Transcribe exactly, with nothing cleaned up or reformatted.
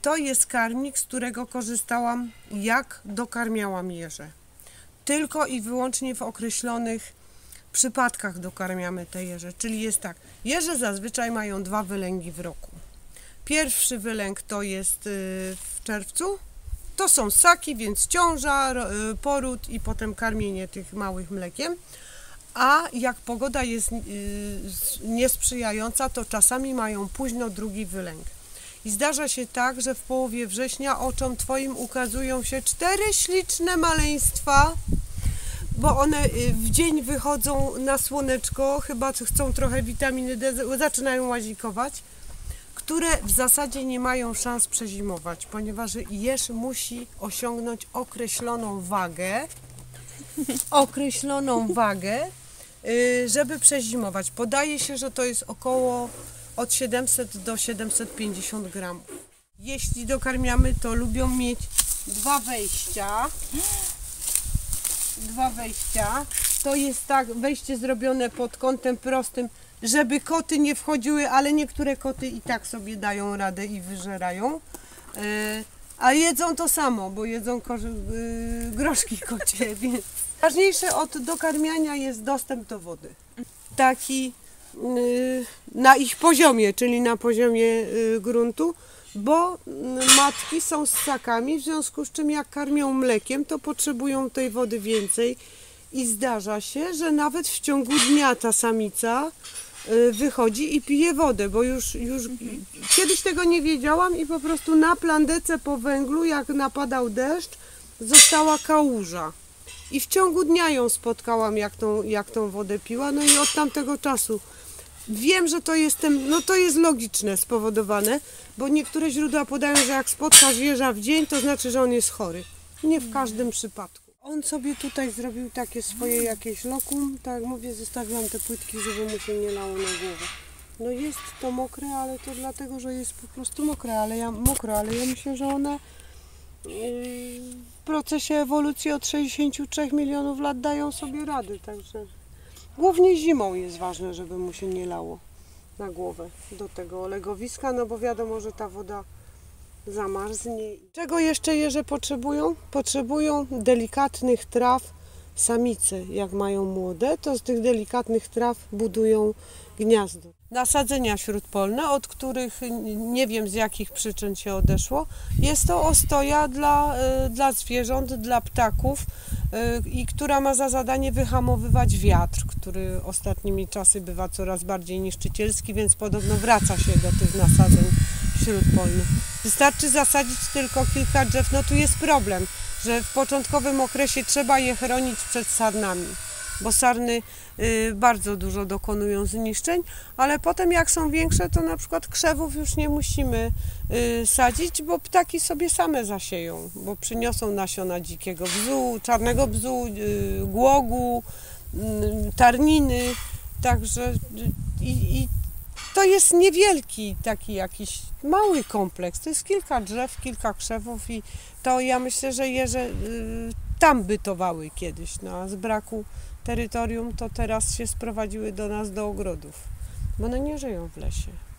to jest karmnik, z którego korzystałam, jak dokarmiałam jeże. Tylko i wyłącznie w określonych przypadkach dokarmiamy te jeże. Czyli jest tak, jeże zazwyczaj mają dwa wylęgi w roku. Pierwszy wylęk to jest w czerwcu. To są ssaki, więc ciąża, poród i potem karmienie tych małych mlekiem. A jak pogoda jest niesprzyjająca, to czasami mają późno drugi wylęk. I zdarza się tak, że w połowie września oczom Twoim ukazują się cztery śliczne maleństwa, bo one w dzień wychodzą na słoneczko, chyba chcą trochę witaminy D, zaczynają łazikować, które w zasadzie nie mają szans przezimować, ponieważ jeż musi osiągnąć określoną wagę, określoną wagę, żeby przezimować. Podaje się, że to jest około od siedemset do siedemset pięćdziesiąt gramów. Jeśli dokarmiamy, to lubią mieć dwa wejścia. Dwa wejścia. To jest tak wejście zrobione pod kątem prostym, żeby koty nie wchodziły, ale niektóre koty i tak sobie dają radę i wyżerają. A jedzą to samo, bo jedzą groszki kocie, więc ważniejsze od dokarmiania jest dostęp do wody. Taki na ich poziomie, czyli na poziomie gruntu, bo matki są ssakami, w związku z czym jak karmią mlekiem, to potrzebują tej wody więcej i zdarza się, że nawet w ciągu dnia ta samica wychodzi i pije wodę, bo już, już kiedyś tego nie wiedziałam i po prostu na plandece po węglu, jak napadał deszcz, została kałuża. I w ciągu dnia ją spotkałam, jak tą, jak tą wodę piła, no i od tamtego czasu wiem, że to jest, no to jest logiczne, spowodowane, bo niektóre źródła podają, że jak spotka zwierza w dzień, to znaczy, że on jest chory. Nie w każdym przypadku. On sobie tutaj zrobił takie swoje jakieś lokum, tak jak mówię, zostawiłam te płytki, żeby mu się nie lało na głowę. No jest to mokre, ale to dlatego, że jest po prostu mokre, ale ja, mokre, ale ja myślę, że one w procesie ewolucji od sześćdziesięciu trzech milionów lat dają sobie rady, także głównie zimą jest ważne, żeby mu się nie lało na głowę do tego legowiska, no bo wiadomo, że ta woda zamarznie. Czego jeszcze jeże potrzebują? Potrzebują delikatnych traw. Samice, jak mają młode, to z tych delikatnych traw budują gniazdo. Nasadzenia śródpolne, od których nie wiem z jakich przyczyn się odeszło, jest to ostoja dla, dla zwierząt, dla ptaków i która ma za zadanie wyhamowywać wiatr, który ostatnimi czasy bywa coraz bardziej niszczycielski, więc podobno wraca się do tych nasadzeń śródpolnych. Wystarczy zasadzić tylko kilka drzew. No tu jest problem, że w początkowym okresie trzeba je chronić przed sarnami, bo sarny y, bardzo dużo dokonują zniszczeń, ale potem jak są większe, to na przykład krzewów już nie musimy y, sadzić, bo ptaki sobie same zasieją, bo przyniosą nasiona dzikiego bzu, czarnego bzu, y, głogu, y, tarniny, także y, i to jest niewielki taki jakiś mały kompleks, to jest kilka drzew, kilka krzewów i to ja myślę, że jeże y, tam bytowały kiedyś, no a z braku terytorium to teraz się sprowadziły do nas do ogrodów, bo one nie żyją w lesie.